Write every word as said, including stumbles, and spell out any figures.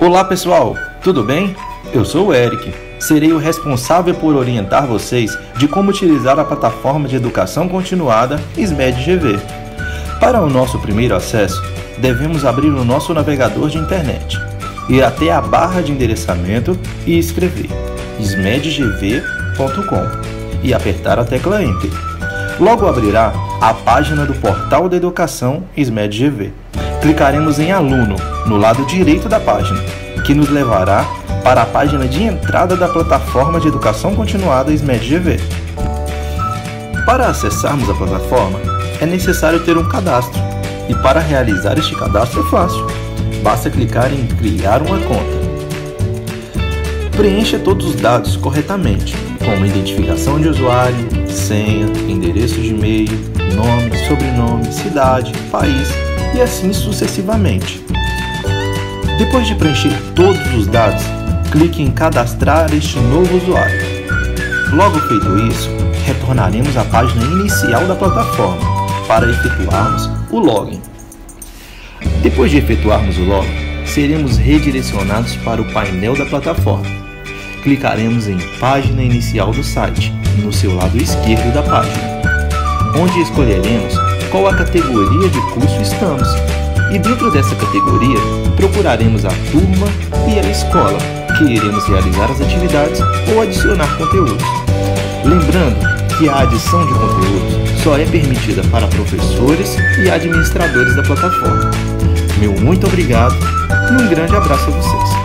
Olá pessoal, tudo bem? Eu sou o Eric. Serei o responsável por orientar vocês de como utilizar a plataforma de educação continuada SMED-G V. Para o nosso primeiro acesso, devemos abrir o nosso navegador de internet, ir até a barra de endereçamento e escrever smed g v ponto com e apertar a tecla Enter. Logo abrirá a página do portal da educação SMED-G V. Clicaremos em Aluno, no lado direito da página, que nos levará para a página de entrada da plataforma de educação continuada SMED-G V. Para acessarmos a plataforma, é necessário ter um cadastro, e para realizar este cadastro é fácil. Basta clicar em Criar uma conta. Preencha todos os dados corretamente, como identificação de usuário, senha, endereço de e-mail, nome, sobrenome, cidade, país e assim sucessivamente. Depois de preencher todos os dados, clique em Cadastrar este novo usuário. Logo feito isso, retornaremos à página inicial da plataforma para efetuarmos o login. Depois de efetuarmos o login, seremos redirecionados para o painel da plataforma. Clicaremos em Página Inicial do site, no seu lado esquerdo da página, onde escolheremos qual a categoria de curso estamos, e dentro dessa categoria procuraremos a turma e a escola que iremos realizar as atividades ou adicionar conteúdos. Lembrando que a adição de conteúdos só é permitida para professores e administradores da plataforma. Meu muito obrigado e um grande abraço a vocês.